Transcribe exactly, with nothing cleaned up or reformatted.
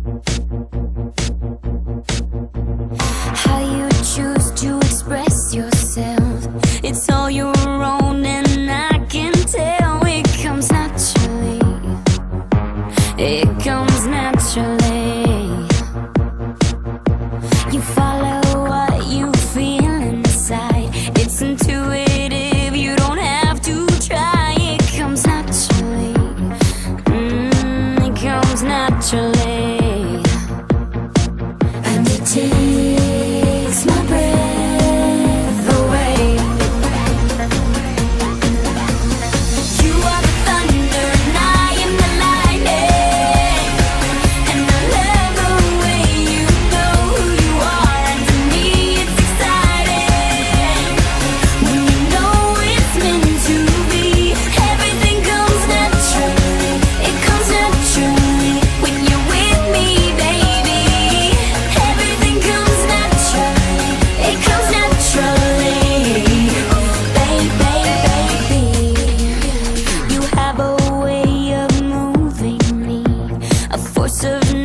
How you choose to express yourself, it's all your own, and I can tell it comes naturally. It comes naturally. You follow what you feel inside. It's intuitive, you don't have to try. It comes naturally. Mm, it comes naturally. And it takes my breath away. You are the thunder and I am the lightning, and I love the way you know who you are. And to me it's exciting when you know it's meant to be. Everything comes naturally. It comes naturally when you're with me, baby. Everything comes naturally. It comes naturally. Baby, baby, you have a way of moving me, a force of